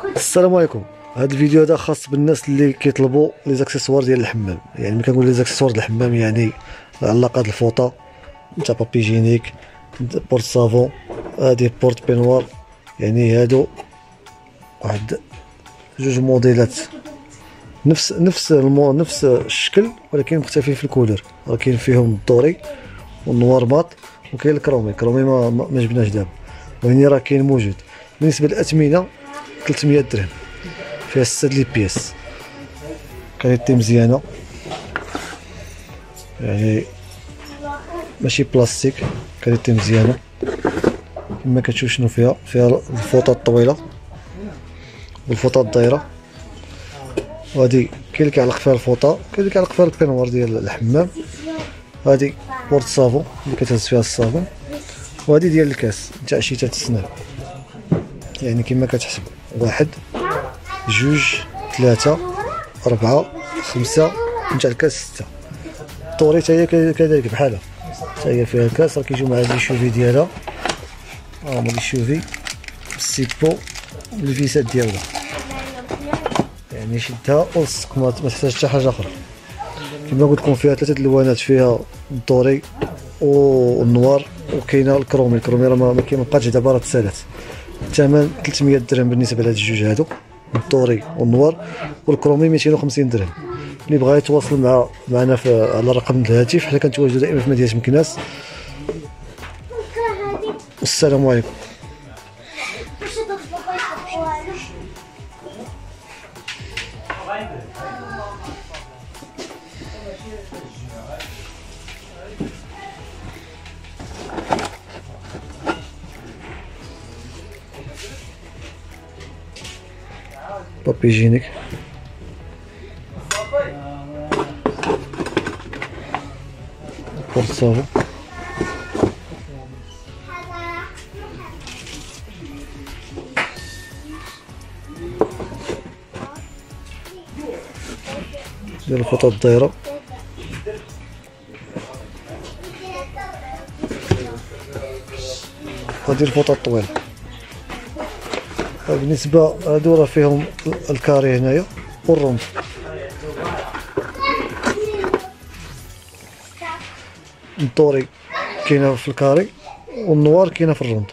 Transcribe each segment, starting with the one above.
السلام عليكم. هذا الفيديو هذا خاص بالناس اللي كيطلبوا لي زاكسيسوار ديال الحمام. يعني ملي كنقول لي زاكسيسوار ديال الحمام يعني علاقات الفوطه نتا بابي جينيك بورت صافون، هادي بورت بينوار. يعني هادو واحد جوج موديلات نفس الشكل، ولكن مختلفين في الكولور. راه كاين فيهم الدوري والنوار مات، وكاين الكرومي ما جبناش دابا، وهني راه كاين موجود. بالنسبه للاثمنه 300 درهم، فيها 6 لي بياس، كاليتي مزيانه، يعني ماشي بلاستيك، كاليتي مزيانه. كما كتشوف شنو فيها الفوطه الطويله والفوطه الدايره، وهادي كاين اللي كيعلق فيها الفوطه، كاين اللي كيعلق فيها البينوار ديال الحمام. هادي بورت صافون اللي كتهز فيها الصابون، وهادي ديال الكاس نتاع شتات السنان. يعني كما كتحسب 1 2 3 4 5 نتاع الكاس 6. الطوري حتى هي كذلك بحالها، حتى هي فيها الكاس، راه كيجيو مع لي شوفي ديالها. هما لي شوفي بالسيبو والفيسات ديالها، يعني شدها ولصق، ما تحتاج حتى حاجه اخرى. كما قلت لكم فيها 3 الوانات، فيها الدوري والنوار، وكاينه الكرومي راه ما كيبقاش دابا، راه تسالات. الثمن 300 درهم بالنسبه لهاد الجوج هادو، الدوري والنوار، والكرومي 250 درهم. اللي بغى يتواصل معنا على رقم الهاتف، حنا كنتواجدوا دائما في مدينه مكناس. والسلام عليكم. بابي جينيك، بورت صافون، ديال الفوطه الدايره، هادي الفوطه الطويله. بالنسبه هادو راه فيهم الكاري هنايا والروند. الدوري كاينه في الكاري، والنوار كاينه في الروند.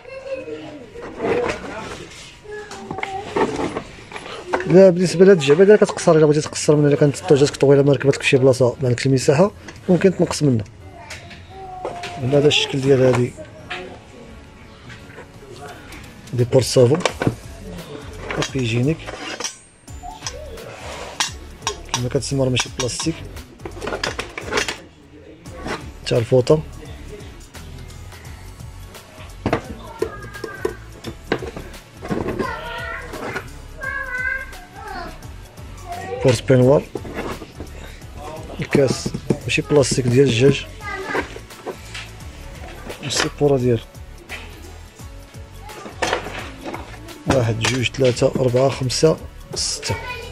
لا بالنسبه لهاد الجعبه الا كتقصر، الا بغيتي تقصر منها، الا كانت طوجاتك طويله ما ركبتك في شي بلاصه ما عندكش المساحه، ممكن تنقص منها. هذا الشكل ديال هادي دي بورت صافون بابي جينيك، كما كتسمى راه ماشي بلاستيك. تاع الفوطه بورت بينوار، الكاس ماشي بلاستيك ديال الدجاج، السيبوره ديال 1 2 3 4 5 6.